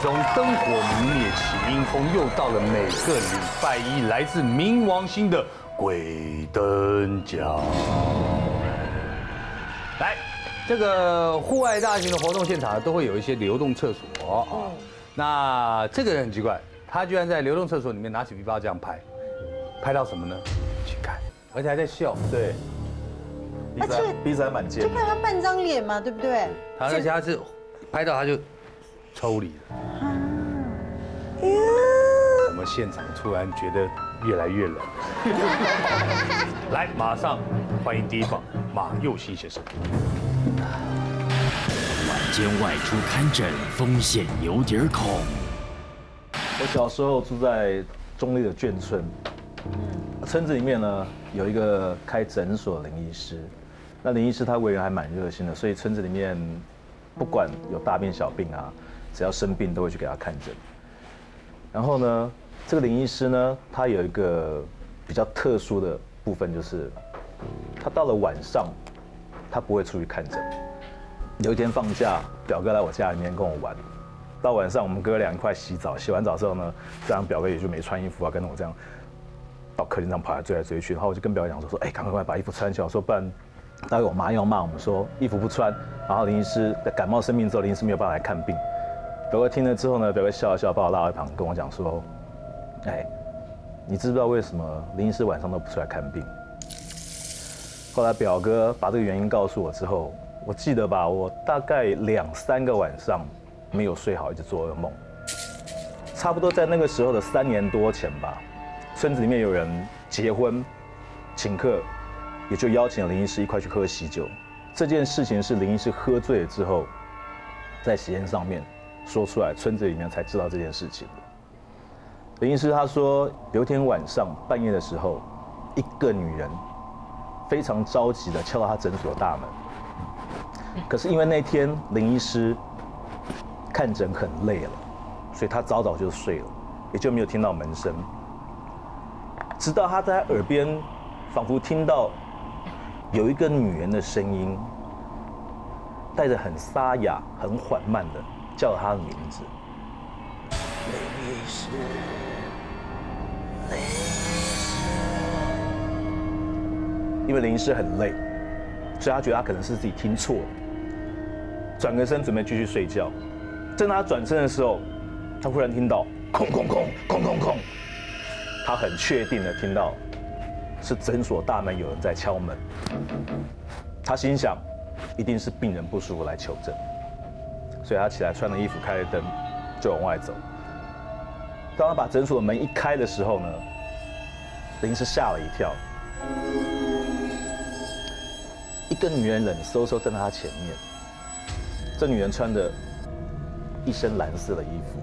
从灯火明灭起阴风，又到了每个礼拜一来自冥王星的鬼灯奖。来，这个户外大型的活动现场都会有一些流动厕所啊。那这个人很奇怪，他居然在流动厕所里面拿起 V8这样拍，拍到什么呢？去看，而且还在笑。对， 鼻子还蛮尖， 就看他半张脸嘛，对不对？ 而且他是拍到他就抽离了。我们现场突然觉得越来越冷。来，马上欢迎第一棒马佑新先生。 晚间外出看诊，风险有点恐。 我小时候住在中立的眷村，村子里面呢有一个开诊所的林医师，那林医师他为人还蛮热心的，所以村子里面不管有大病小病啊，只要生病都会去给他看诊。然后呢，这个林医师呢，他有一个比较特殊的部分，就是他到了晚上，他不会出去看诊。有一天放假，表哥来我家里面跟我玩，到晚上我们哥俩一块洗澡，洗完澡之后呢，这样表哥也就没穿衣服啊，跟着我这样到客厅上跑来追来追去，然后我就跟表哥讲说，哎，赶快把衣服穿起来，我说不然待会我妈要骂我们说衣服不穿，然后林医师感冒生病之后，林医师没有办法来看病。表哥听了之后呢，表哥笑了笑，把我拉到一旁，跟我讲说，哎，你知不知道为什么林医师晚上都不出来看病？后来表哥把这个原因告诉我之后，我记得吧，我大概2、3个晚上没有睡好，一直做噩梦。差不多在那个时候的3年多前吧，村子里面有人结婚，请客，也就邀请了林医师一块去喝喜酒。这件事情是林医师喝醉了之后，在喜宴上面说出来，村子里面才知道这件事情的。林医师他说，有一天晚上半夜的时候，一个女人非常着急的敲到他诊所的大门。可是因为那天林医师看诊很累了，所以他早早就睡了，也就没有听到门声。直到他在耳边仿佛听到有一个女人的声音，带着很沙哑、很缓慢的叫了他的名字。林医师，林医师。因为林医师很累，所以他觉得他可能是自己听错了。转个身准备继续睡觉，正当他转身的时候，他忽然听到空空空空空空，他很确定的听到是诊所大门有人在敲门。他心想，一定是病人不舒服来求诊，所以他起来穿了衣服，开了灯，就往外走。当他把诊所的门一开的时候呢，林医师吓了一跳，一个女人冷飕飕站在他前面。这女人穿着一身蓝色的衣服，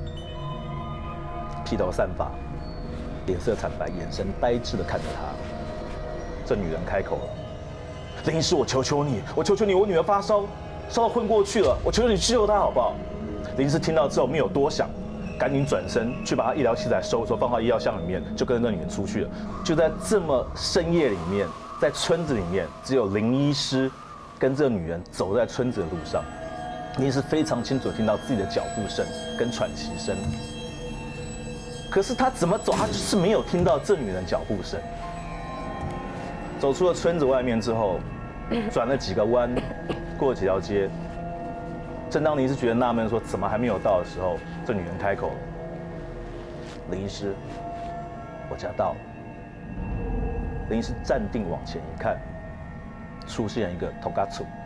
披头散发，脸色惨白，眼神呆滞地看着他。这女人开口了：“林医师，我求求你，我求求你，我女儿发烧，烧到昏过去了，我求求你去救她好不好？”林医师听到之后没有多想，赶紧转身去把她医疗器材收到放到医药箱里面，就跟着那女人出去了。就在这么深夜里面，在村子里面，只有林医师跟这女人走在村子的路上。林医师非常清楚听到自己的脚步声跟喘息声，可是他怎么走，他就是没有听到这女人脚步声。走出了村子外面之后，转了几个弯，过了几条街。正当林医师觉得纳闷说怎么还没有到的时候，这女人开口了：“林医师，我家到了。”林医师站定往前一看，出现一个头嘎处。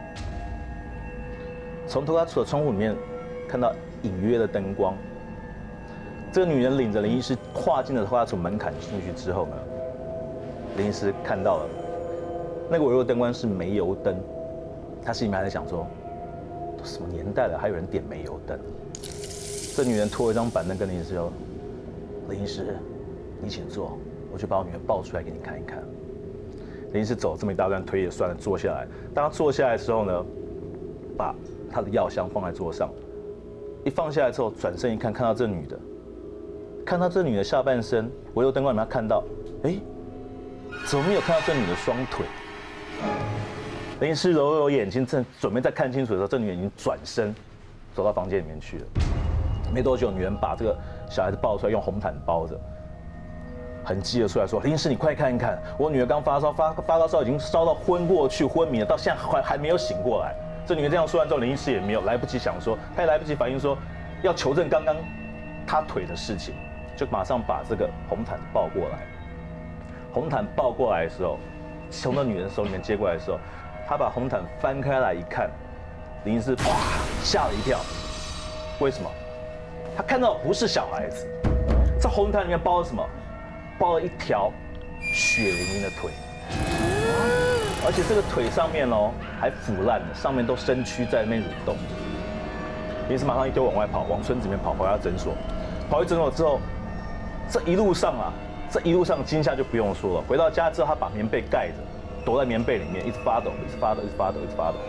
从头嘎处的窗户里面看到隐约的灯光。这个女人领着林医师跨进了头嘎处门槛进去之后呢，林医师看到了那个微弱灯光是煤油灯，他心里面还在想说，都什么年代了，还有人点煤油灯？这女人拖了一张板凳跟林医师说：“林医师，你请坐，我去把我女儿抱出来给你看一看。”林医师走这么一大段，腿也酸了，坐下来。当他坐下来的时候呢，把他的药箱放在桌上，一放下来之后，转身一看，看到这女的，看到这女的下半身，微弱灯光里面看到，哎，怎么没有看到这女的双腿？林医师揉揉眼睛，正准备再看清楚的时候，这女人已经转身走到房间里面去了。 没多久，女人把这个小孩子抱出来，用红毯包着，很急的出来说：“林医师，你快看一看，我女儿刚发烧，发高烧已经烧到昏过去，昏迷了，到现在还没有醒过来。”这女人这样说完之后，林医师也没有来不及想说，他也来不及反应说要求证刚刚他腿的事情，就马上把这个红毯抱过来。红毯抱过来的时候，从那女人手里面接过来的时候，他把红毯翻开来一看，林医师哇吓了一跳，为什么？他看到不是小孩子，在红毯里面包了什么？包了一条血淋淋的腿，而且这个腿上面哦还腐烂了，上面都身躯在那边蠕动。林医师马上一丢往外跑，往村子里面跑，回到诊所。跑去诊所之后，这一路上惊吓就不用说了。回到家之后，他把棉被盖着，躲在棉被里面，一直发抖，一直发抖，一直发抖，一直发抖。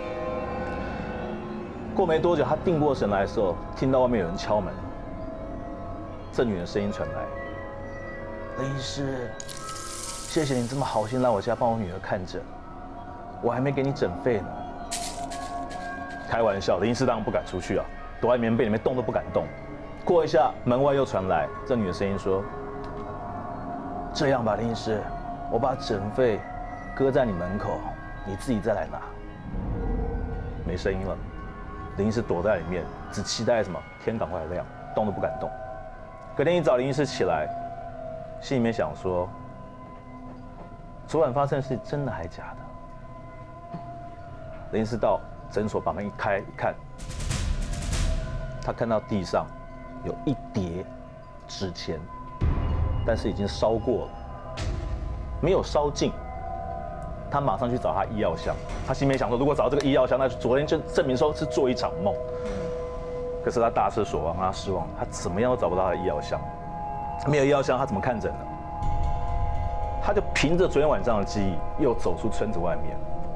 过没多久，他定过神来的时候，听到外面有人敲门。这女人声音传来：“林医师，谢谢你这么好心来我家帮我女儿看诊，我还没给你诊费呢。”开玩笑，林医师当然不敢出去啊，躲在棉被里面动都不敢动。过一下，门外又传来这女的声音说：“这样吧，林医师，我把诊费搁在你门口，你自己再来拿。”没声音了，林医师躲在里面，只期待什么天赶快亮，动都不敢动。隔天一早，林医师起来，心里面想说：昨晚发生的事真的还假的？林医师到诊所把门一开一看，他看到地上有一叠纸钱，但是已经烧过了，没有烧尽。他马上去找他医药箱，他心里面想说，如果找到这个医药箱，那昨天就证明说是做一场梦。可是他大失所望，他失望，他怎么样都找不到他的医药箱。没有医药箱，他怎么看诊呢？他就凭着昨天晚上的记忆，又走出村子外面，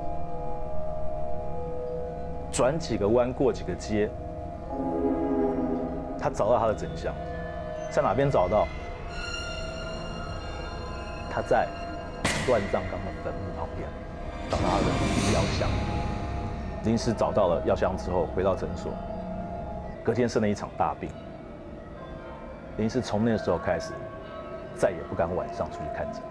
转几个弯，过几个街，他找到他的真相。在哪边找到？他在乱葬岗的坟墓旁边找到他的医药箱。林医师找到了药箱之后，回到诊所，隔天生了一场大病。林医师从那个时候开始，再也不敢晚上出去看诊。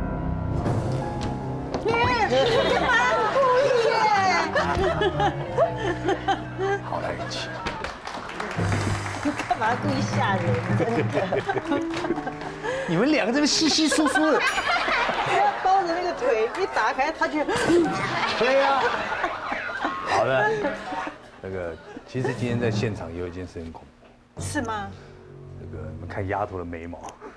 你干嘛故意耶？ 好在一起。 你干嘛故意吓人？真的。 你们两个这边稀稀疏疏的。 他包着那个腿一打开，他就。 对呀。好的。那个，其实今天在现场也有一件事很恐怖。 是吗？ 那个，你们看丫头的眉毛。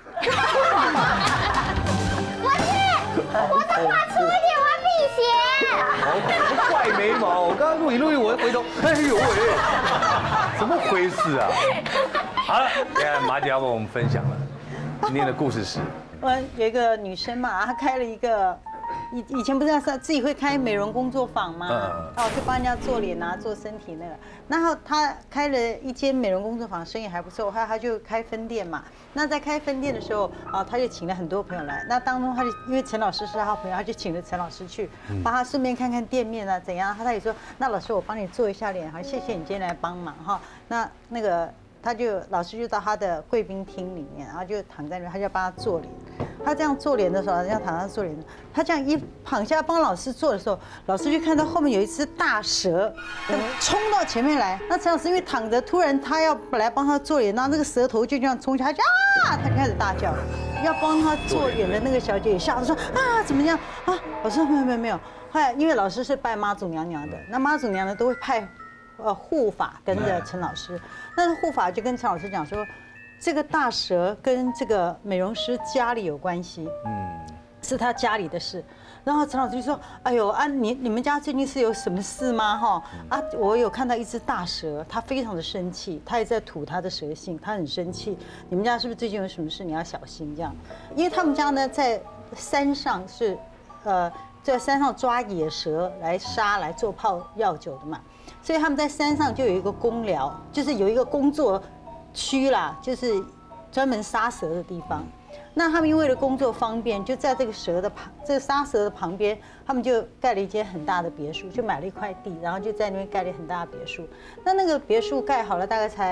我都画粗一点，我要辟邪。 怪眉毛，我刚刚录一，我回头，哎呦喂，怎么回事啊？好了，现在马姐要帮我们分享了今天的故事是， 我有一个女生嘛，她开了一个，以前不是自己会开美容工作坊吗？哦，就帮人家做脸啊，做身体那个。然后她开了一间美容工作坊，生意还不错，后来她就开分店嘛。那在开分店的时候，啊，她就请了很多朋友来。那当中，她就因为陈老师是她朋友，她就请了陈老师去，帮她顺便看看店面啊怎样。她也说，那老师我帮你做一下脸，好，谢谢你今天来帮忙哈。那个。老师就到他的贵宾厅里面，然后就躺在那边，他就帮他做脸。他这样做脸的时候，人家躺下做脸，他这样一躺下帮老师做的时候，老师就看到后面有一只大蛇，冲到前面来。那陈老师因为躺着，突然他要来帮他做脸，然后那个蛇头就这样冲下去啊，他就开始大叫。要帮他做脸的那个小姐也吓得说啊，怎么样啊？老师没有。后来因为老师是拜妈祖娘娘的，那妈祖娘娘都会派。护法跟着陈老师，那护法就跟陈老师讲说，这个大蛇跟这个美容师家里有关系，是他家里的事。然后陈老师就说，哎呦啊，你们家最近是有什么事吗？哈啊，我有看到一只大蛇，它非常的生气，它也在吐它的蛇性，它很生气。你们家是不是最近有什么事？你要小心这样，因为他们家呢在山上是，在山上抓野蛇来杀来做泡药酒的嘛。所以他们在山上就有一个工寮，就是有一个工作区啦，就是专门杀蛇的地方。那他们为了工作方便，就在这个杀蛇的旁边，他们就盖了一间很大的别墅，就买了一块地，然后就在那边盖了很大的别墅。那个别墅盖好了，大概才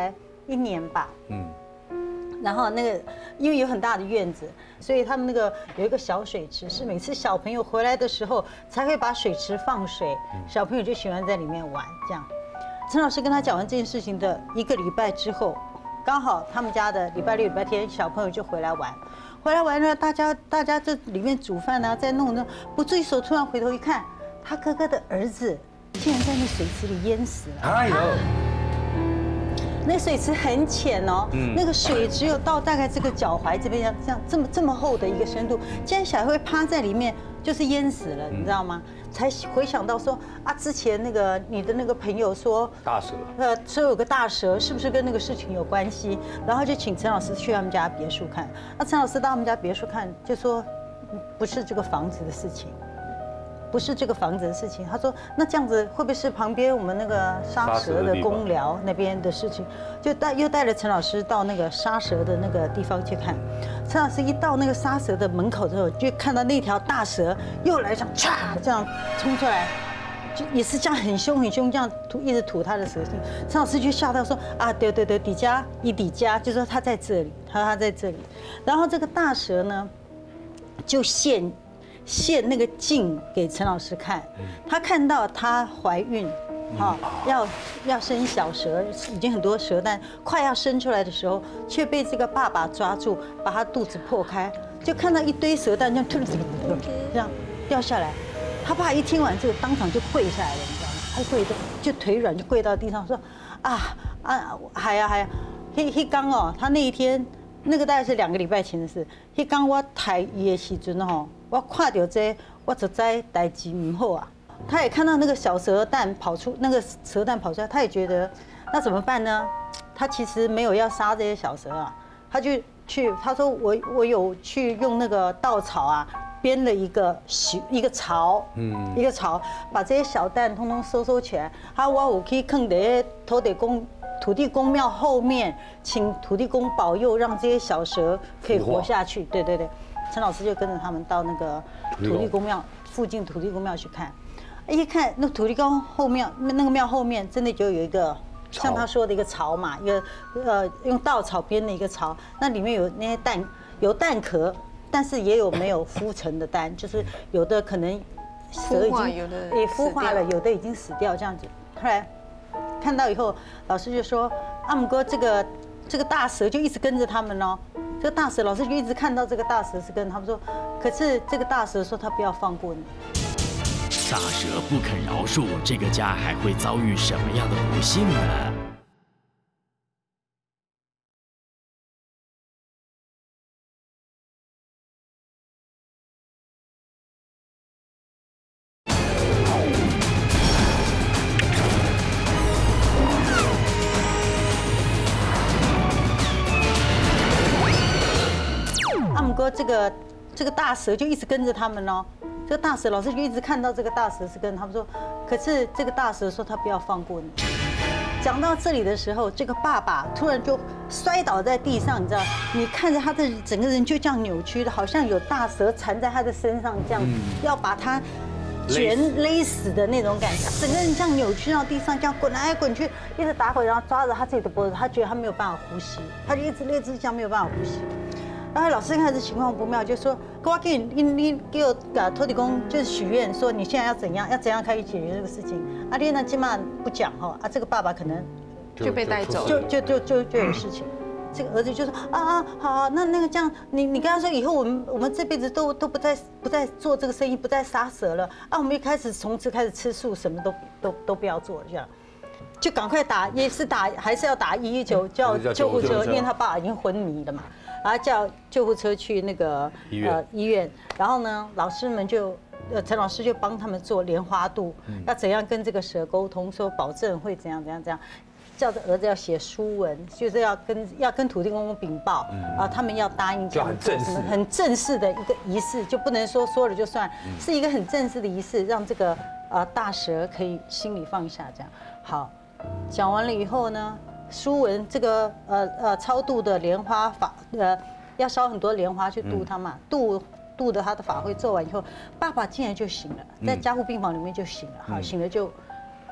1年吧。然后那个因为有很大的院子，所以他们那个有一个小水池，是每次小朋友回来的时候才会把水池放水，小朋友就喜欢在里面玩这样。陈老师跟他讲完这件事情的1个礼拜之后，刚好他们家的礼拜6、礼拜天小朋友就回来玩，回来玩呢，大家这里面煮饭啊，在弄呢，不注意手突然回头一看，他哥哥的儿子竟然在那水池里淹死了。哎呦！那水池很浅哦，那个水只有到大概这个脚踝这边，像这么厚的一个深度，竟然小孩会趴在里面，就是淹死了，你知道吗？才回想到说啊，之前那个你的那个朋友说大蛇， 说有个大蛇，是不是跟那个事情有关系？然后就请陈老师去他们家别墅看。那陈老师到他们家别墅看，就说不是这个房子的事情。不是这个房子的事情，他说那这样子会不会是旁边我们那个杀蛇的公寮那边的事情？就又带了陈老师到那个杀蛇的那个地方去看。陈老师一到那个杀蛇的门口之后，就看到那条大蛇又来这样唰这样冲出来，就也是这样很凶这样一直吐他的蛇信。陈老师就吓到说啊，对，底家，就说他在这里，他在这里。然后这个大蛇呢，就现那个镜给陈老师看，他看到她怀孕，要生小蛇，已经很多蛇蛋快要生出来的时候，却被这个爸爸抓住，把她肚子破开，就看到一堆蛇蛋这样这样掉下来。他爸一听完这个，当场就跪下来了，你知道吗？他跪着就腿软，就跪到地上说还呀，迄刚哦，他那一天那个大概是2个礼拜前的事，迄刚我抬伊的时阵吼。我看到这，我就知代志唔好啊。他也看到那个小蛇蛋跑出，那个蛇蛋跑出来，他也觉得那怎么办呢？他其实没有要杀这些小蛇啊，他就他说我有去用那个稻草啊编了一个巢，一个巢，把这些小蛋通通收起来。我有去放在土地公庙后面，请土地公保佑，让这些小蛇可以活下去。对。陈老师就跟着他们到那个土地公庙附近土地公庙去看，一看那土地公后面那个庙后面真的就有一个像他说的一个巢嘛，一个用稻草编的一个巢，那里面有那些蛋，有蛋壳，但是也有没有孵成的蛋，就是有的可能蛇已经也孵化了，有的已经死掉这样子。后来看到以后，老师就说阿姆哥这个大蛇就一直跟着他们哦。这个大蛇老师就一直看到这个大蛇是跟他们说，可是这个大蛇说他不要放过你。 大蛇不肯饶恕，这个家还会遭遇什么样的不幸呢？这个大蛇就一直跟着他们哦。这个大蛇老师就一直看到这个大蛇是跟他们说，可是这个大蛇说他不要放过你。讲到这里的时候，这个爸爸突然就摔倒在地上，你知道，你看着他的整个人就这样扭曲的，好像有大蛇缠在他的身上，这样要把他勒死的那种感觉，整个人这样扭曲到地上，这样滚来滚去，一直打滚，然后抓着他自己的脖子，他觉得他没有办法呼吸，他就一直这样没有办法呼吸。然后老师看这情况不妙，就说：“我给你给我土地公就是许愿，说你现在要怎样开始解决这个事情。啊，你呢今晚不讲哈，啊这个爸爸可能就被带走， 就有事情。这个儿子就说好，那个这样，你跟他说以后我们这辈子都不再做这个生意，不再杀蛇了啊，我们从此开始吃素，什么都不要做这样。”就赶快还是要打119叫救护车，因为他爸已经昏迷了嘛，然后叫救护车去那个医院，然后呢，老师们陈老师就帮他们做莲花度，要怎样跟这个蛇沟通，说保证会怎样，叫着儿子要写书文，就是要跟土地公公禀报，啊，他们要答应这样做什么很正式的一个仪式，就不能说了就算，是一个很正式的仪式，让这个大蛇可以心里放下这样。好。讲完了以后呢，书文这个超度的莲花法要烧很多莲花去度他嘛，度的他的法会做完以后，爸爸竟然就醒了，在加护病房里面就醒了，好醒了就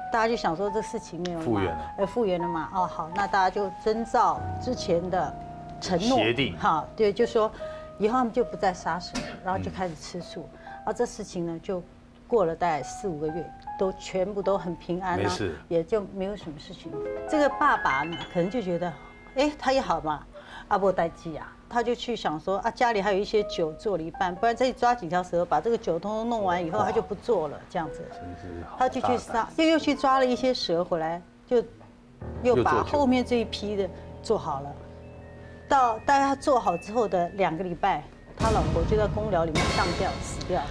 大家就想说这事情没有复原了， 复原了嘛？哦，好，那大家就遵照之前的承诺协定， 好，对，就说以后他们就不再杀蛇，然后就开始吃素，这事情呢就过了大概4、5个月，都全部都很平安啊，也就没有什么事情。这个爸爸呢，可能就觉得，哎，他也好嘛，阿波代记啊。他就去想说啊，家里还有一些酒做了一半，不然再抓几条蛇，把这个酒通通弄完以后，他就不做了，这样子。他就去杀，又去抓了一些蛇回来，就又把后面这一批的做好了。到大概他做好之后的2个礼拜，他老婆就在公寮里面上吊死掉了。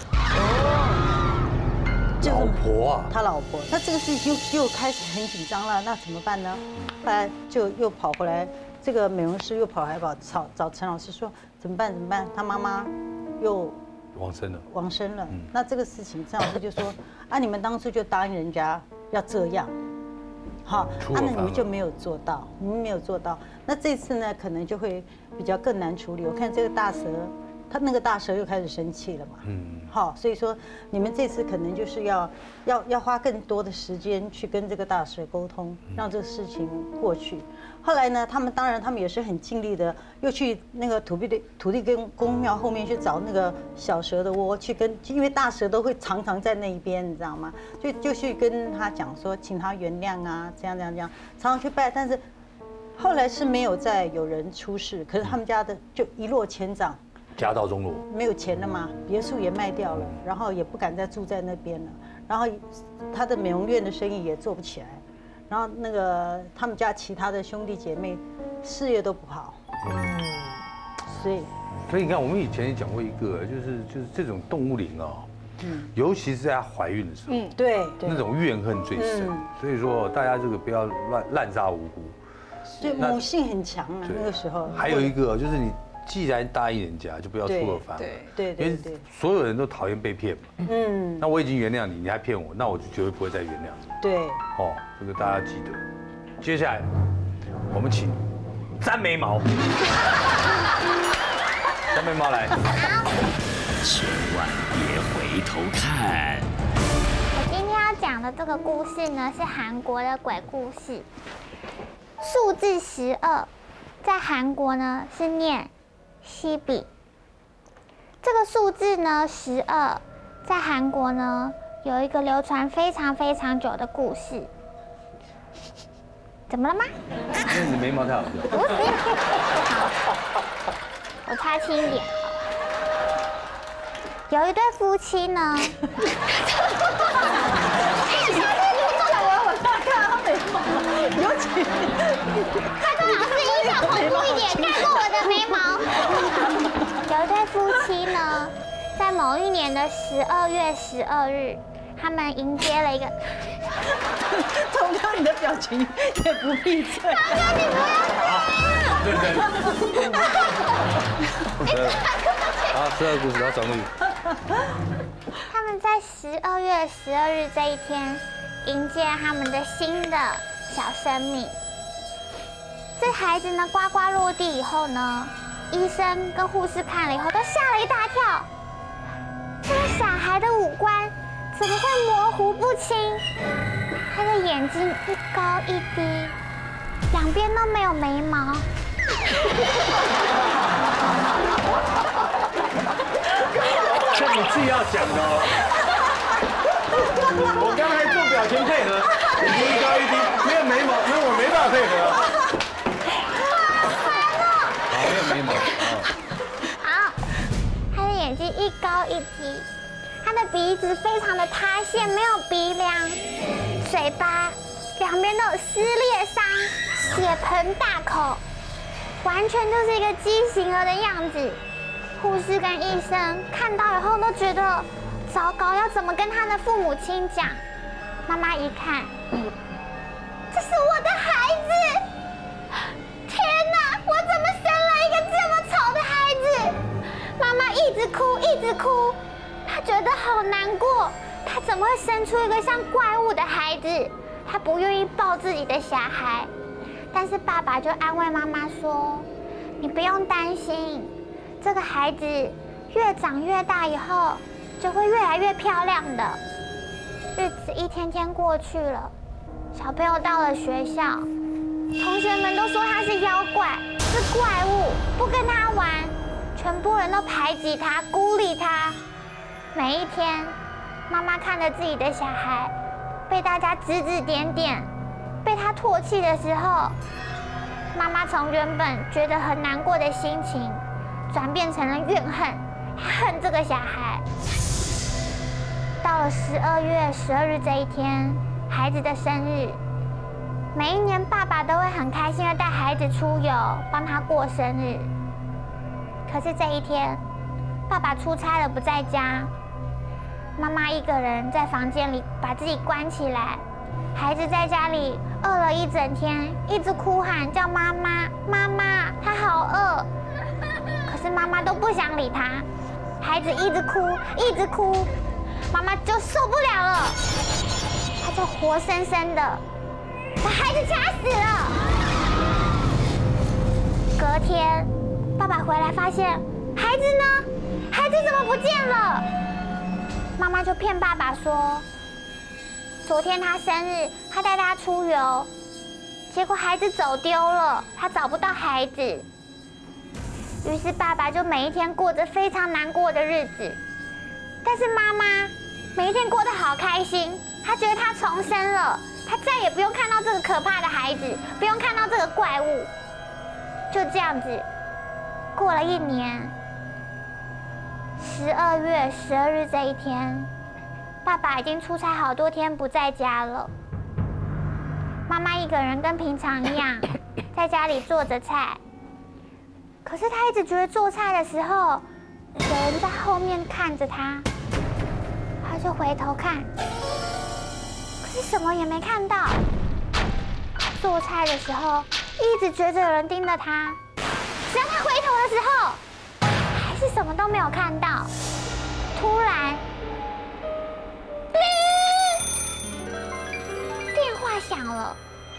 老婆啊， 他老婆，那这个事情又开始很紧张了，那怎么办呢？后来就又跑回来。这个美容师又跑来找陈老师说怎么办？他妈妈又往生了。那这个事情，陈老师就说啊，你们当初就答应人家要这样，好，那你们就没有做到，那这次呢，可能就会比较更难处理。我看这个大蛇，他那个大蛇又开始生气了嘛。好，所以说你们这次可能就是要花更多的时间去跟这个大蛇沟通，让这个事情过去。后来呢，他们也是很尽力的，又去那个土地公庙后面去找那个小蛇的窝，因为大蛇都会常常在那一边，你知道吗？就去跟他讲说，请他原谅啊，这样，常常去拜，但是后来是没有再有人出事，可是他们家的就一落千丈。 家道中落， 没有钱了嘛，别墅也卖掉了，然后也不敢再住在那边了，然后他的美容院的生意也做不起来，然后那个他们家其他的兄弟姐妹事业都不好，所以你看，我们以前也讲过一个，就是这种动物灵啊，尤其是在她怀孕的时候， 对， 那种怨恨最深，所以说大家这个不要滥杀无辜， 就母性很强啊，那个时候。 还有一个就是你。既然答应人家，就不要出尔反尔。 对， 因为所有人都讨厌被骗嘛。那我已经原谅你，你还骗我，那我就绝对不会再原谅你。 对。 哦，这个大家记得。接下来，我们请粘眉毛。粘眉毛来。 千万别回头看。 我今天要讲的这个故事呢，是韩国的鬼故事。数字12，在韩国呢是念西比。这个数字呢12，在韩国呢有一个流传非常非常久的故事。怎么了吗？ 因为你的眉毛太好笑。 不是，我擦轻一点。有一对夫妻呢。 尤其他跟老师印象恐怖一点，看过我的眉毛。有一对夫妻呢，在某一年的12月12日，他们迎接了一个。 通哥，你的表情也不闭嘴。 通哥，你不要这样。 对。好，12个故事要转过去。 他们在12月12日这一天，迎接他们的新的小生命。这孩子呢，呱呱落地以后呢，医生跟护士看了以后都吓了一大跳。这个小孩的五官怎么会模糊不清？他的眼睛一高一低，两边都没有眉毛。 这你自己要讲的哦。我刚才做表情配合，眼睛一高一低，没有眉毛，因为我没办法配合。好，没有眉毛。 好，他的眼睛一高一低，他的鼻子非常的塌陷，没有鼻梁，嘴巴两边都有撕裂伤，血盆大口，完全就是一个畸形儿的样子。护士跟医生看到以后都觉得糟糕，要怎么跟他的父母亲讲？妈妈一看，这是我的孩子！天哪，我怎么生了一个这么丑的孩子？妈妈一直哭，一直哭，她觉得好难过。她怎么会生出一个像怪物的孩子？她不愿意抱自己的小孩，但是爸爸就安慰妈妈说：“你不用担心。”这个孩子越长越大以后，就会越来越漂亮的。日子一天天过去了， 小朋友到了学校，同学们都说他是妖怪，是怪物，不跟他玩，全部人都排挤他，孤立他。每一天，妈妈看着自己的小孩被大家指指点点，被他唾弃的时候，妈妈从原本觉得很难过的心情，转变成了怨恨，恨这个小孩。到了12月12日这一天，孩子的生日。每一年，爸爸都会很开心的带孩子出游，帮他过生日。可是这一天，爸爸出差了，不在家，妈妈一个人在房间里把自己关起来。孩子在家里饿了一整天，一直哭喊叫妈妈，妈妈，他好饿。可是妈妈都不想理他，孩子一直哭，一直哭，妈妈就受不了了，她就活生生的把孩子掐死了。隔天，爸爸回来发现孩子呢？孩子怎么不见了？妈妈就骗爸爸说，昨天他生日，他带他出游，结果孩子走丢了，他找不到孩子。于是爸爸就每一天过着非常难过的日子。但是妈妈每一天过得好开心，她觉得她重生了。他再也不用看到这个可怕的孩子，不用看到这个怪物。就这样子，过了1年，12月12日这一天，爸爸已经出差好多天不在家了。妈妈一个人跟平常一样，在家里做着菜。可是她一直觉得做菜的时候，有人在后面看着她，她就回头看。可是什么也没看到。做菜的时候，一直觉得有人盯着他。只要他回头的时候，还是什么都没有看到。突然，电话响了。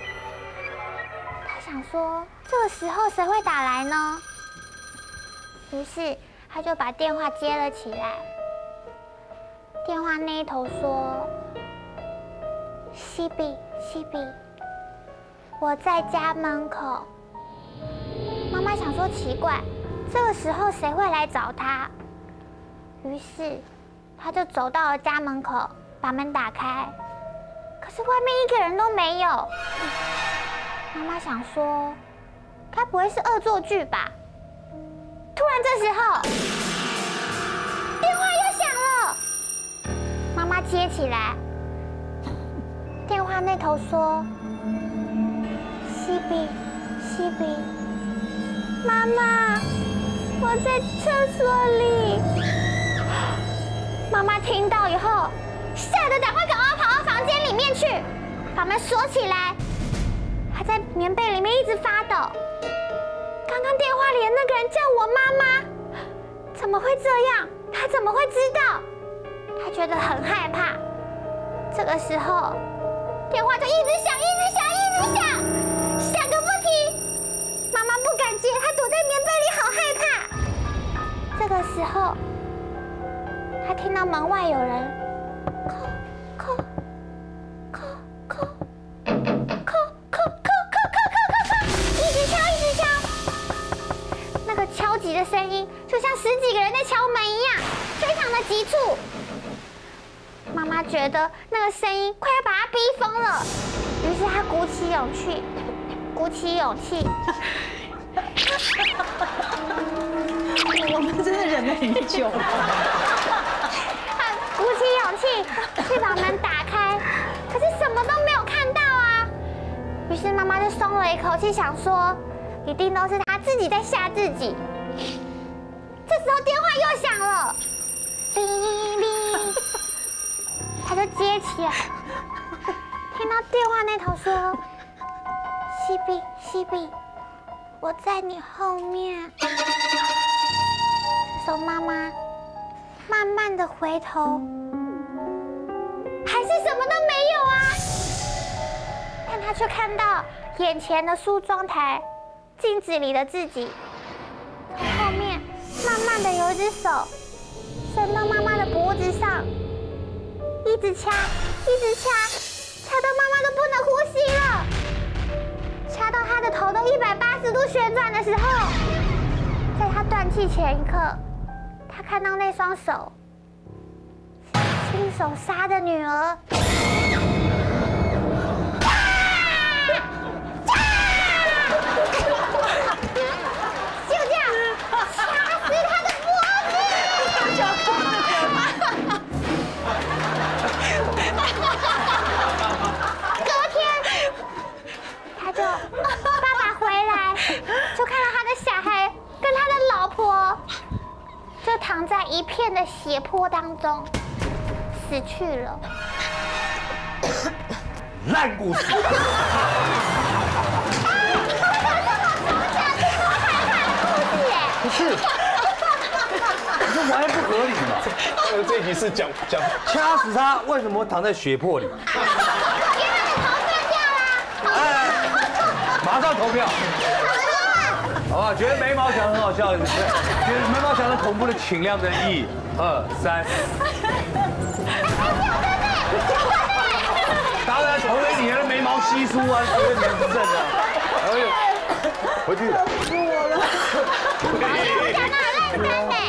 他想说，这个时候谁会打来呢？于是他就把电话接了起来。电话那一头说：“西比，西比，我在家门口。”妈妈想说奇怪，这个时候谁会来找她？于是，她就走到了家门口，把门打开。可是外面一个人都没有。妈妈想说，该不会是恶作剧吧？突然这时候，电话又响了。妈妈接起来。电话那头说：“西比，西比，妈妈，我在厕所里。”妈妈听到以后，吓得赶快跑到房间里面去，把门锁起来。她在棉被里面一直发抖。刚刚电话里的那个人叫我妈妈，怎么会这样？她怎么会知道？她觉得很害怕。这个时候，电话就一直响，一直响，一直响，响个不停。妈妈不敢接，她躲在棉被里，好害怕。这个时候，她听到门外有人叩叩叩叩叩叩叩，一直敲，一直敲。那个敲击的声音就像10几个人在敲门一样，非常的急促。妈妈觉得那个声音快要把她逼疯了，于是她鼓起勇气， 我们真的忍了很久。 她鼓起勇气去把门打开，可是什么都没有看到啊。于是妈妈就松了一口气，想说一定都是她自己在吓自己。这时候电话又响了，铃铃。他就接起来，听到电话那头说：“西比，西比，我在你后面。”这时候妈妈慢慢的回头，还是什么都没有啊。但他却看到眼前的梳妆台，镜子里的自己，从后面慢慢的有一只手伸到妈妈的脖子上。一直掐，一直掐， 掐到妈妈都不能呼吸了，掐到她的头都180度旋转的时候，在她断气前一刻，她看到那双手亲手杀的女儿。就看到他的小孩跟他的老婆就躺在一片的血泊当中死去了。 烂故事。不是，这完全不合理嘛。 这一集是讲掐死他，为什么躺在血泊里？ 因为你头断掉了。 哎，马上投票。好吧，觉得眉毛想很好笑，对，觉得眉毛想很恐怖的，请亮灯，1、2、3。当然，投给你的眉毛稀疏啊，投给你的不正啊。哎呦，回去。 讲得很认真呢。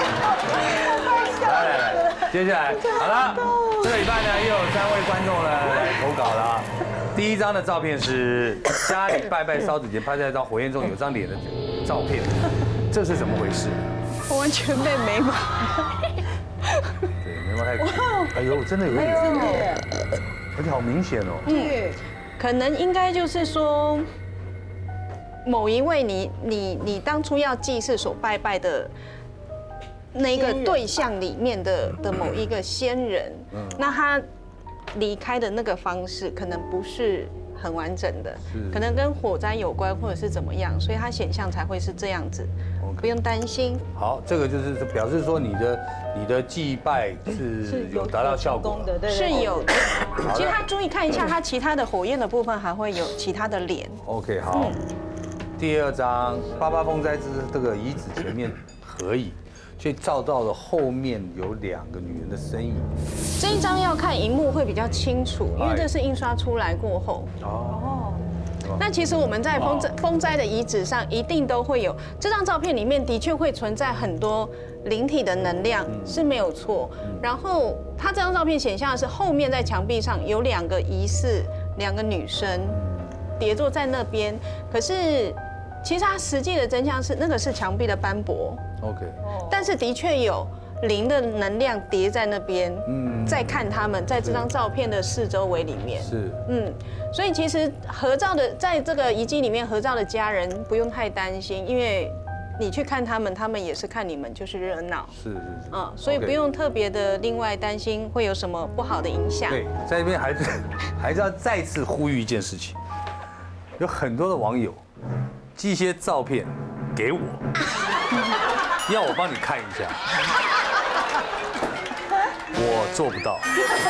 来，接下来好了，这个礼拜呢又有3位观众呢来投稿了。第一张的照片是家里拜拜烧纸钱拍在一张火焰中有张脸的照片，这是怎么回事？ 我完全被眉毛。 对，眉毛太苦。哎呦，真的有一点， 真的耶， 而且好明显哦。 对， 可能应该就是说，某一位你当初要祭祀所拜拜的那个对象里面的某一个先人，那他离开的那个方式可能不是很完整的，可能跟火灾有关或者是怎么样，所以它显象才会是这样子，不用担心。 好，这个就是表示说你的祭拜是有达到效果的， 是有的。其实他注意看一下，他其他的火焰的部分还会有其他的脸。 OK， 好。第2张88风灾之这个遗址前面合影，却照到了后面有2个女人的身影。 这一张要看荧幕会比较清楚，因为这是印刷出来过后。哦。那其实我们在风灾的遗址上，一定都会有这张照片里面的确会存在很多灵体的能量，是没有错。然后他这张照片显现的是后面在墙壁上有2个疑似2个女生叠坐在那边，可是其实它实际的真相是那个是墙壁的斑驳。 OK。 但是的确有灵的能量叠在那边，在看他们在这张照片的四周围里面。 是。 所以其实合照的在这个遗迹里面合照的家人不用太担心，因为你去看他们，他们也是看你们，就是热闹。 是。 所以不用特别的另外担心会有什么不好的影响。 对，在这边还是要再次呼吁一件事情，有很多的网友寄一些照片给我，要我帮你看一下，我做不到，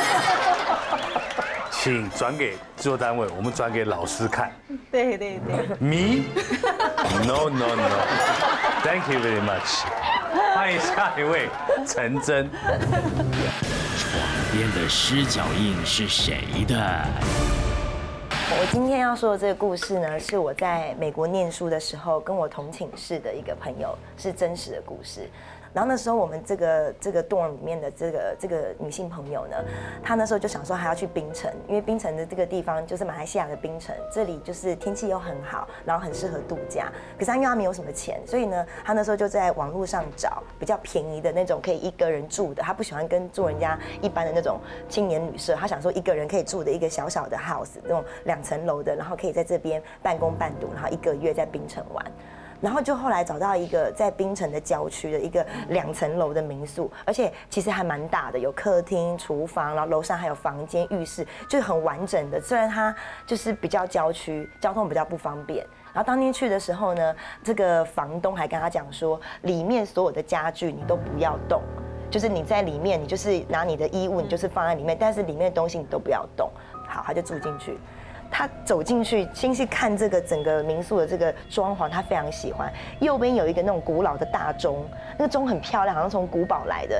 请转给制作单位，我们转给老师看。 对。 Me? No. Thank you very much. 欢迎下一位陈真。 床边的湿脚印是谁的？ 我今天要说的这个故事呢，是我在美国念书的时候跟我同寝室的一个朋友，是真实的故事。然后那时候我们这个dorm里面的这个女性朋友呢，她那时候就想说还要去槟城，因为槟城的这个地方就是马来西亚的槟城，这里就是天气又很好，然后很适合度假。可是因为她没有什么钱，所以呢，她那时候就在网络上找比较便宜的那种可以一个人住的。她不喜欢住人家一般的那种青年旅社，她想说一个人可以住的一个小小的 house， 那种2层楼的，然后可以在这边半工半读，然后1个月在槟城玩。然后就后来找到一个在槟城的郊区的一个2层楼的民宿，而且其实还蛮大的，有客厅、厨房，然后楼上还有房间、浴室，就是很完整的。虽然它就是比较郊区，交通比较不方便。然后当天去的时候呢，这个房东还跟他讲说，里面所有的家具你都不要动，就是你在里面，你就是拿你的衣物，你就是放在里面，但是里面的东西你都不要动。好，他就住进去。他走进去，先去看这个整个民宿的这个装潢，他非常喜欢。右边有一个那种古老的大钟，那个钟很漂亮，好像从古堡来的。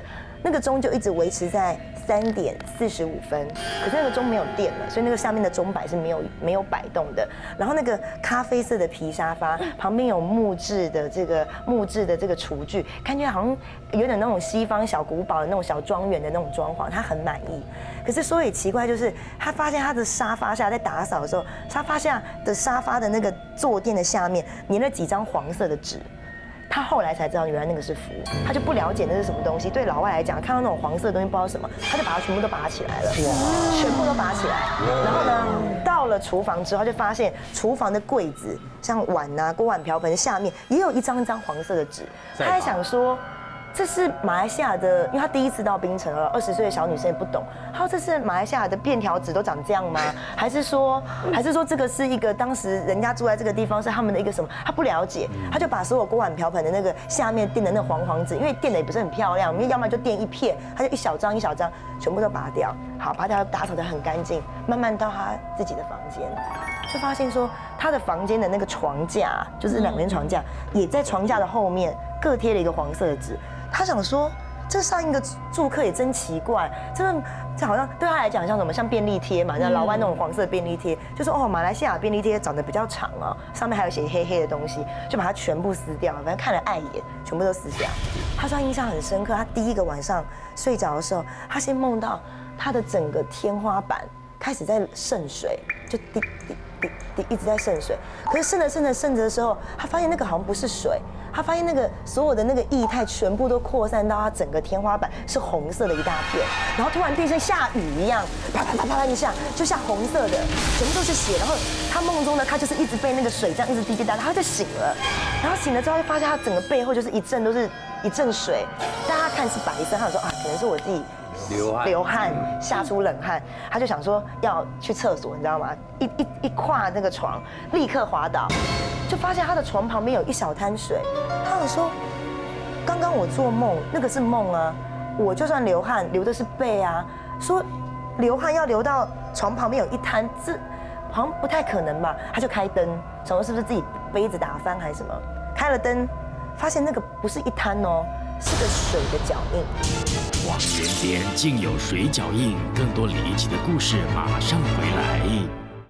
那个钟就一直维持在3点45分，可是那个钟没有电了，所以那个下面的钟摆是没有摆动的。然后那个咖啡色的皮沙发旁边有木质的这个厨具，看起来好像有点那种西方小古堡的那种小庄园的那种装潢，他很满意。可是说也奇怪，就是他发现他的沙发下在打扫的时候，沙发的那个坐垫的下面粘了几张黄色的纸。他后来才知道，原来那个是符，他就不了解那是什么东西。对老外来讲，看到那种黄色的东西不知道什么，他就把它全部都拔起来了，全部都拔起来。然后呢，到了厨房之后，他就发现厨房的柜子，像碗啊、锅碗瓢盆下面也有一张黄色的纸。他还想说，这是马来西亚的，因为他第一次到槟城了，20岁的小女生也不懂。他说这是马来西亚的便条纸都长这样吗？还是说这个是一个当时人家住在这个地方是他们的一个什么？他不了解，他就把所有锅碗瓢盆的那个下面垫的那黄纸，因为垫的也不是很漂亮，因为要么就垫一片，他就一小张全部都拔掉。好，拔掉打扫得很干净，慢慢到他自己的房间，就发现说他的房间的那个床架，就是2边床架，也在床架的后面各贴了一个黄色的纸。他想说，这上一个住客也真奇怪，这好像对他来讲像什么，像便利贴嘛，像老外那种黄色便利贴，就说马来西亚便利贴长得比较长啊，上面还有写黑黑的东西，就把它全部撕掉了，反正看了碍眼，全部都撕掉。他说他印象很深刻，他第一个晚上睡着的时候，他先梦到他的整个天花板开始在渗水，就滴一直在渗水，可是渗着的时候，他发现那个好像不是水。他发现那个所有的那个液态全部都扩散到他整个天花板是红色的一大片，然后突然变成下雨一样，啪啪啪啪一下就下红色的，全部都是血。然后他梦中呢，他就是一直被那个水这样一直滴滴答，他就醒了，然后醒了之后就发现他整个背后就是一阵水，但他看是白色，他想说可能是我自己流汗吓出冷汗，他就想说要去厕所，你知道吗？一跨那个床，立刻滑倒。就发现他的床旁边有一小滩水，他想说，刚刚我做梦，那个是梦啊，我就算流汗流的是背啊，说流汗要流到床旁边有一滩，这好像不太可能吧？他就开灯，想说是不是自己杯子打翻还是什么？开了灯，发现那个不是一滩哦，是个水的脚印。 望人间竟有水脚印，更多离奇的故事马上回来。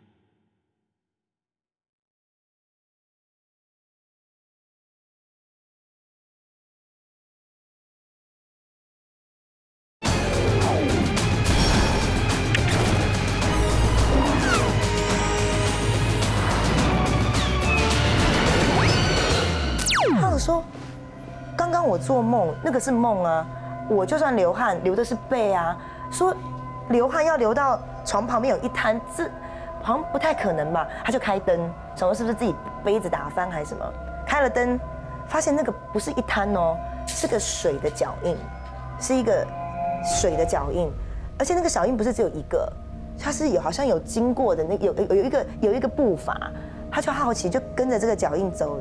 说，刚刚我做梦，那个是梦啊，我就算流汗流的是背啊，说流汗要流到床旁边有一滩，这好像不太可能吧？他就开灯，想说是不是自己杯子打翻还是什么？开了灯，发现那个不是一滩哦，是个水的脚印，是一个水的脚印，而且那个脚印不是只有一个，它是好像有经过的那有一个步伐。他就好奇，就跟着这个脚印走，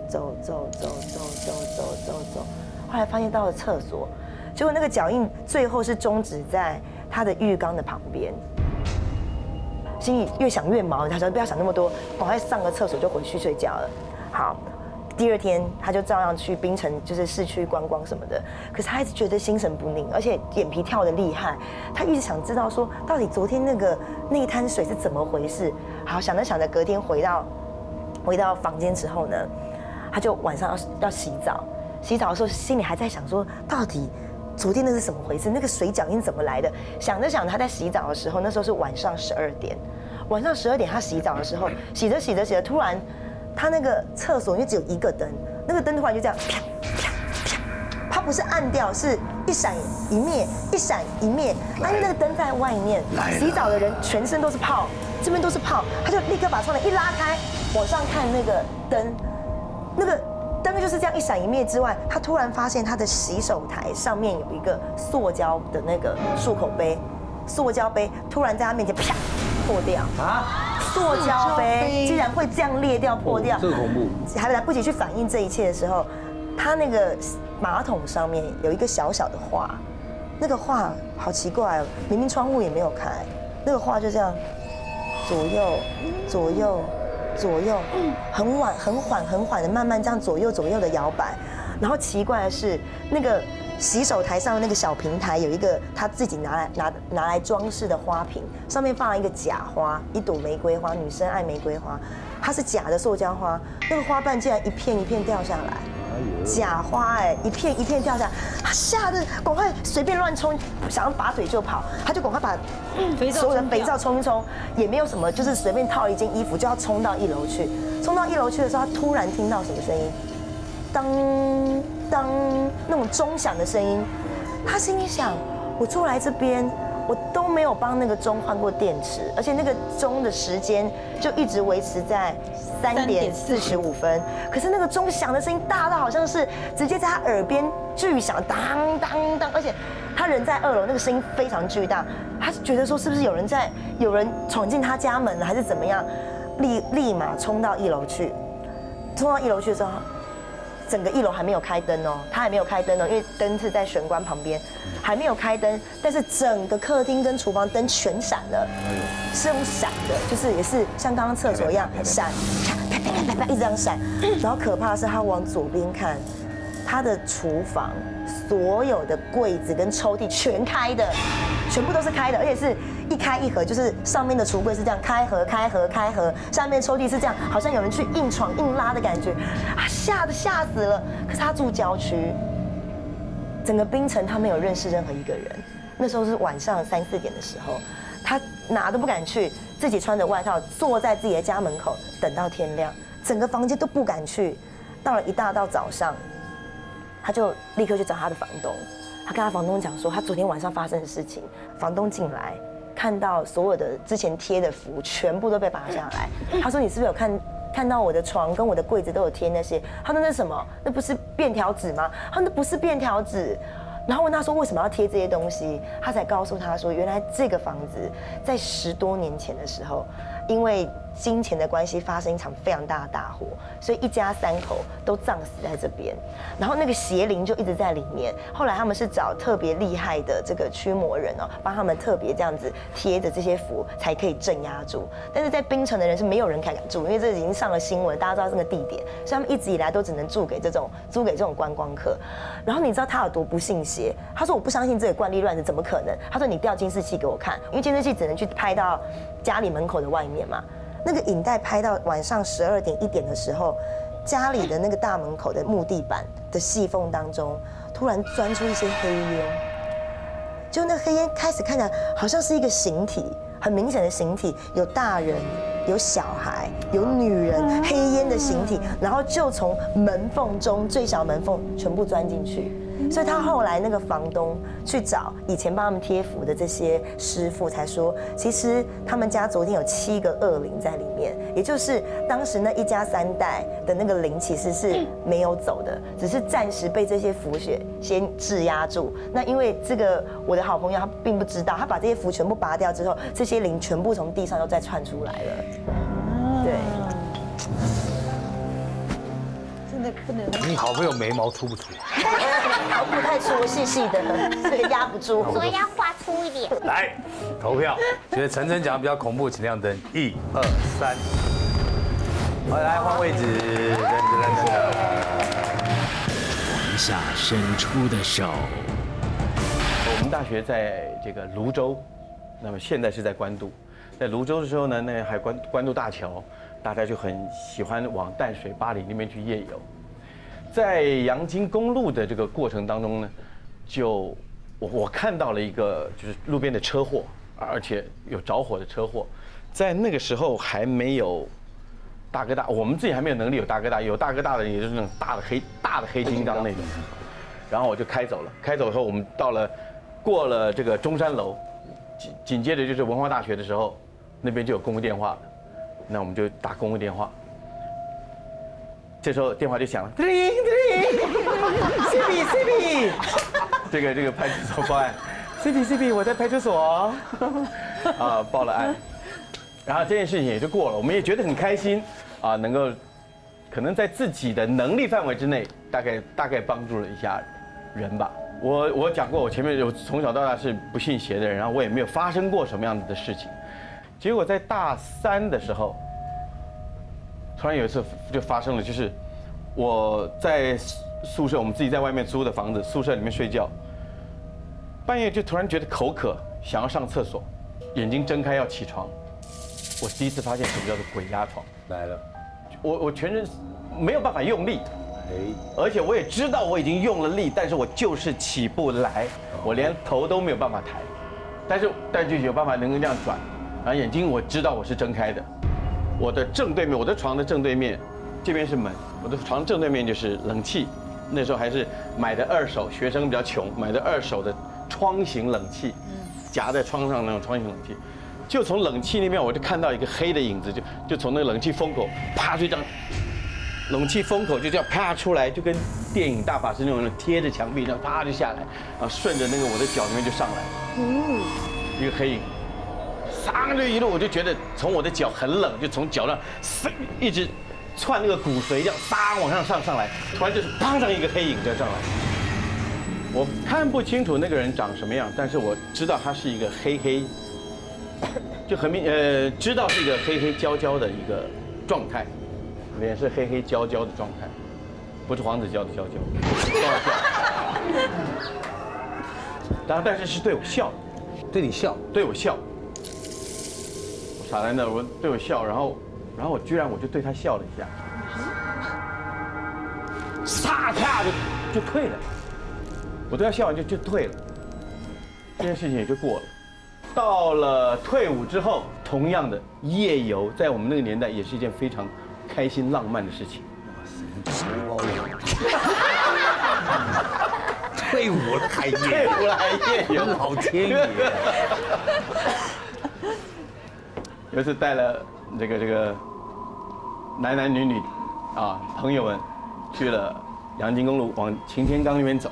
后来发现到了厕所，结果那个脚印最后是终止在他的浴缸的旁边。心里越想越毛，他说不要想那么多，赶快上个厕所就回去睡觉了。好，第二天他就照样去槟城，就是市区观光什么的。可是他一直觉得心神不宁，而且眼皮跳得厉害。他一直想知道说，到底昨天那一滩水是怎么回事。好，想着想着，隔天回到房间之后呢，他就晚上要洗澡。洗澡的时候，心里还在想说，到底昨天那是怎么回事？那个水脚印怎么来的？想着想着，他在洗澡的时候，那时候是晚上12点。晚上12点，他洗澡的时候，洗着，突然他那个厕所因为只有一个灯，那个灯突然就这样啪啪啪，它不是暗掉，是一闪一灭，一闪一灭。因为那个灯在外面，洗澡的人全身都是泡。这边都是泡，他就立刻把窗帘一拉开，往上看那个灯，那个灯就是这样一闪一灭之外，他突然发现他的洗手台上面有一个塑胶的那个漱口杯，塑胶杯突然在他面前啪破掉啊！塑胶杯竟然会这样裂掉破掉， 这个恐怖！ 还来不及去反应这一切的时候，他那个马桶上面有一个小小的画，那个画好奇怪哦，明明窗户也没有开，那个画就这样。左右，很缓的慢慢这样左右的摇摆，然后奇怪的是，那个洗手台上面那个小平台有一个他自己拿来装饰的花瓶，上面放了一个假花，一朵玫瑰花，女生爱玫瑰花，它是假的塑胶花，那个花瓣竟然一片一片掉下来。假花哎，一片一片掉下来，他吓得赶快随便乱冲，想要拔腿就跑，他就赶快把所有的肥皂冲一冲，也没有什么，就是随便套一件衣服就要冲到1楼去。冲到1楼去的时候，他突然听到什么声音？当当那种钟响的声音，他心里想：我坐来这边，我都没有帮那个钟换过电池，而且那个钟的时间就一直维持在3点45分。可是那个钟响的声音大到好像是直接在他耳边巨响，当当当，而且他人在2楼，那个声音非常巨大。他觉得说是不是有人闯进他家门了，还是怎么样？立马冲到1楼去。冲到1楼去的时候，整个1楼还没有开灯哦，他还没有开灯哦，因为灯是在玄关旁边，还没有开灯，但是整个客厅跟厨房灯全闪了，是用闪的，就是也是像刚刚厕所一样闪，啪啪啪啪啪一直这样闪。然后可怕的是他往左边看，他的厨房所有的柜子跟抽屉全开的，全部都是开的，而且是一开一合，就是上面的橱柜是这样开合开合开合，下面抽屉是这样，好像有人去硬闯硬拉的感觉，啊，吓死了。可是他住郊区，整个槟城他没有认识任何一个人。那时候是晚上3、4点的时候，他哪都不敢去，自己穿着外套坐在自己的家门口等到天亮，整个房间都不敢去。到了一大到早上，他就立刻去找他的房东，他跟他房东讲说他昨天晚上发生的事情。房东进来看到所有的之前贴的符全部都被拔下来，他说你是不是有看到我的床跟我的柜子都有贴那些？他说那是什么？那不是便条纸吗？他说那不是便条纸。然后问他说为什么要贴这些东西，他才告诉他说，原来这个房子在10多年前的时候，因为金钱的关系发生一场非常大的大火，所以一家3口都葬死在这边。然后那个邪灵就一直在里面。后来他们是找特别厉害的这个驱魔人哦，帮他们特别这样子贴着这些符，才可以镇压住。但是在槟城的人是没有人敢住，因为这已经上了新闻，大家知道这个地点，所以他们一直以来都只能租给这种观光客。然后你知道他有多不信邪？他说我不相信这个怪力乱神，怎么可能？他说你调监视器给我看，因为监视器只能去拍到家里门口的外面嘛。那个影带拍到晚上12点1点的时候，家里的那个大门口的木地板的细缝当中，突然钻出一些黑烟，就那黑烟开始看起来好像是一个形体，很明显的形体，有大人，有小孩，有女人，黑烟的形体，然后就从门缝中最小门缝全部钻进去。所以他后来那个房东去找以前帮他们贴符的这些师傅，才说其实他们家昨天有7个恶灵在里面，也就是当时那一家3代的那个灵其实是没有走的，只是暂时被这些符血先质押住。那因为这个我的好朋友他并不知道，他把这些符全部拔掉之后，这些灵全部从地上又再窜出来了。对。 不能。 你好朋友眉毛粗不粗？ 毛不太粗，细细的，所以压不住。 所以要画粗一点。 来投票，觉得晨晨讲比较恐怖，请亮灯，1、2、3。好，来换位置， 往下伸出的手。 我们大学在这个泸州，那么现在是在关渡。在泸州的时候呢，那还关渡大桥，大家就很喜欢往淡水、八里那边去夜游。在阳金公路的这个过程当中呢，我看到了一个就是路边的车祸，而且有着火的车祸。在那个时候还没有大哥大，我们自己还没有能力有大哥大，有大哥大的也就是那种大的黑金刚那种。然后我就开走了，开走以后我们过了这个中山楼，紧接着就是文化大学的时候，那边就有公共电话了，那我们就打公共电话。这时候电话就响了，叮铃叮铃 ，CP， 这个派出所报案 ，CP， 我在派出所，啊报了案，然后这件事情也就过了，我们也觉得很开心，啊能够可能在自己的能力范围之内，大概帮助了一下人吧。我讲过，我前面从小到大是不信邪的人，然后我也没有发生过什么样子的事情，结果在大3的时候。突然有一次就发生了，就是我在宿舍，我们自己在外面租的房子，宿舍里面睡觉，半夜就突然觉得口渴，想要上厕所，眼睛睁开要起床，我第一次发现什么叫做鬼压床来了， 我全身没有办法用力，而且我也知道我已经用了力，但是我就是起不来，我连头都没有办法抬，但是就有办法能够这样转，然后眼睛我知道我是睁开的，我的正对面，我的床的正对面，这边是门，我的床正对面就是冷气，那时候还是买的二手，学生比较穷，买的二手的窗型冷气，夹在窗上那种窗型冷气，就从冷气那边我就看到一个黑的影子，就从那个冷气风口啪就这样。冷气风口就这样啪出来，就跟电影大法师那种贴着墙壁这样啪就下来，然后顺着那个我的脚里面就上来，一个黑影，嗖就一路，我就觉得从我的脚很冷，就从脚上一直窜那个骨髓这样嗖往上来，突然就是砰上一个黑影就上来，我看不清楚那个人长什么样，但是我知道他是一个黑，就很知道是一个黑焦焦的一个状态。脸是黑焦焦的状态，不是黄子佼的焦，当然，但是是对我笑， 对你笑， 对我笑，我傻在那，我对我笑，然后我居然就对他笑了一下，啪就退了，我对他笑完就退了，这件事情也就过了。到了退伍之后，同样的夜游，在我们那个年代也是一件非常开心浪漫的事情。 退伍了还夜游，老天爷！ 有一次带了这个男女朋友们去了阳金公路往擎天岗那边走。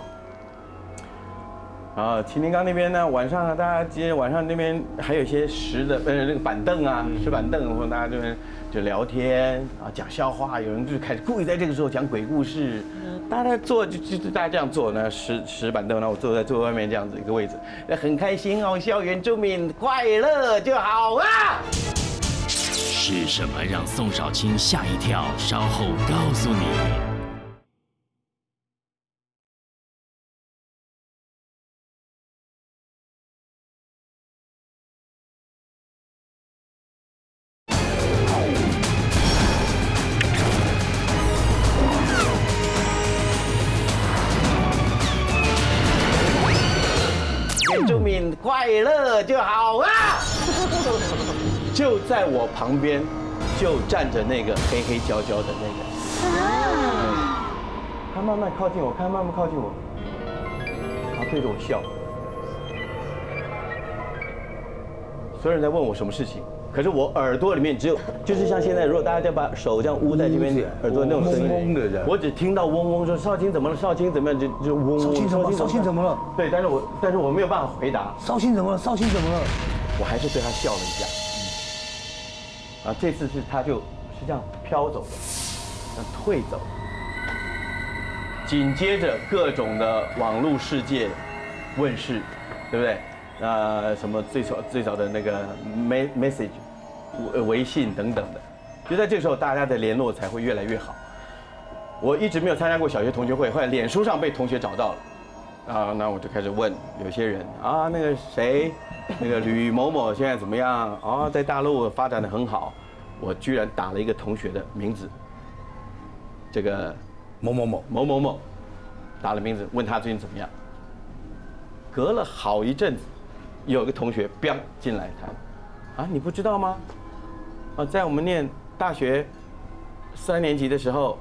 然后擎天岗那边呢，晚上大家今天晚上那边还有一些那个板凳啊，石板凳，或者大家这边就聊天啊，讲笑话，有人就开始故意在这个时候讲鬼故事，大家坐就大家这样坐，那石板凳，然后我坐外面这样子一个位置，很开心哦，校园住民快乐就好啊。 是什么让宋少卿吓一跳？稍后告诉你。 住民快乐就好啊！就在我旁边，就站着那个黑焦焦的那个。他慢慢靠近我，慢慢靠近我，然后对着我笑。所有人在问我什么事情，可是我耳朵里面就是像现在，如果大家再把手这样捂在这边耳朵那种声音，我只听到嗡嗡说少卿怎么了？少卿怎么样？就嗡嗡。 少卿怎么了？ 对，但是我没有办法回答。 少卿怎么了？少卿怎么了？ 我还是对他笑了一下。啊，这次他就是这样飘走的，这样退走。紧接着各种的网络世界问世，对不对？什么最早的那个 message， 微信等等的，就在这个时候，大家的联络才会越来越好。我一直没有参加过小学同学会，后来脸书上被同学找到了，那我就开始问有些人那个谁，那个吕某某现在怎么样？在大陆发展得很好。我居然打了一个同学的名字，这个某某某，打了名字，问他最近怎么样。隔了好一阵子，有个同学彪进来谈，你不知道吗？在我们念大学3年级的时候，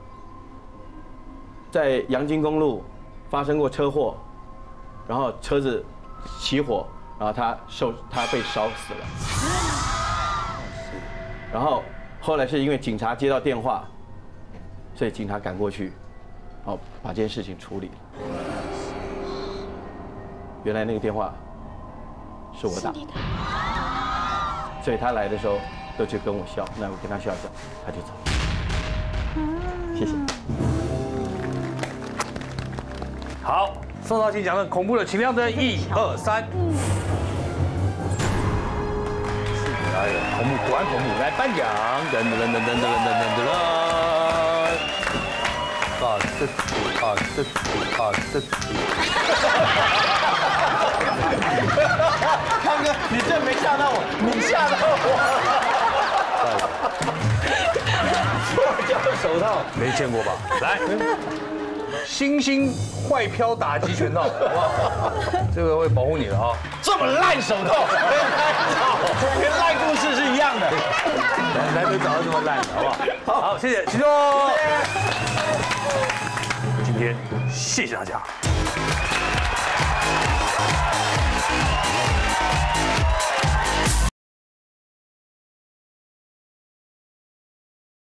在阳金公路发生过车祸，然后车子起火，然后他被烧死了。然后后来是因为警察接到电话，所以警察赶过去，把这件事情处理了。原来那个电话是我打，所以他来的时候都去跟我笑，那我跟他笑笑，他就走了。谢谢。 好，宋少卿讲的恐怖的请亮灯，1、2、3。哎呦，恐怖，果然恐怖！来颁奖，噔噔噔噔噔噔噔噔噔。 康哥，你这没吓到我，你吓到我。塑胶手套没见过吧？来，星星坏飘打击拳套，好不好？这个会保护你的啊。 这么烂手套，跟烂故事是一样的。 来没找到这么烂的，好不好？好，谢谢，起坐。今天谢谢大家。